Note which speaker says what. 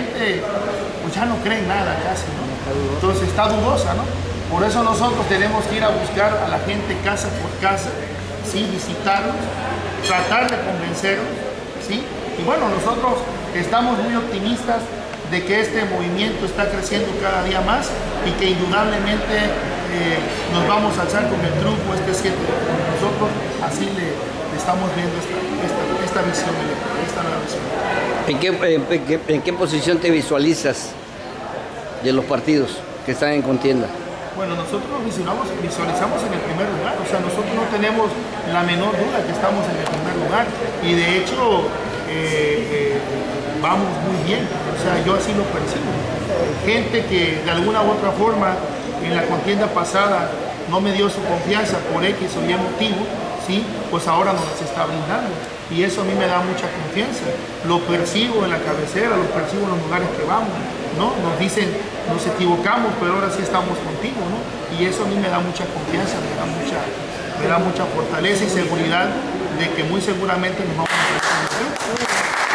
Speaker 1: gente pues ya no cree en nada casi, ¿no? Entonces está dudosa, ¿no? Por eso nosotros tenemos que ir a buscar a la gente casa por casa, ¿sí? Visitarlos, tratar de convencerlos, ¿sí? Y bueno, nosotros estamos muy optimistas de que este movimiento está creciendo cada día más y que indudablemente nos vamos a alzar con el triunfo este 7 de junio. Nosotros así le estamos viendo esta visión, esta nueva visión.
Speaker 2: ¿En qué posición te visualizas de los partidos que están en contienda?
Speaker 1: Bueno, nosotros nos visualizamos en el primer lugar, o sea, nosotros no tenemos la menor duda que estamos en el primer lugar y de hecho vamos muy bien, o sea, yo así lo percibo. Gente que de alguna u otra forma en la contienda pasada no me dio su confianza por X o Y motivo, ¿sí? Pues ahora nos las está brindando y eso a mí me da mucha confianza. Lo percibo en la cabecera, lo percibo en los lugares que vamos, ¿no? Nos dicen, nos equivocamos, pero ahora sí estamos contigo, ¿no? Y eso a mí me da mucha confianza, me da mucha fortaleza y seguridad de que muy seguramente nos vamos a hacer.